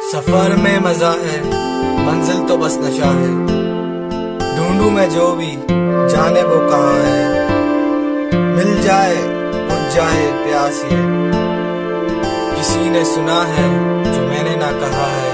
सफर में मजा है, मंजिल तो बस नशा है। ढूंढूं मैं जो भी, जाने वो कहाँ है। मिल जाए बुझ जाए प्यास ये, किसी ने सुना है जो मैंने ना कहा है।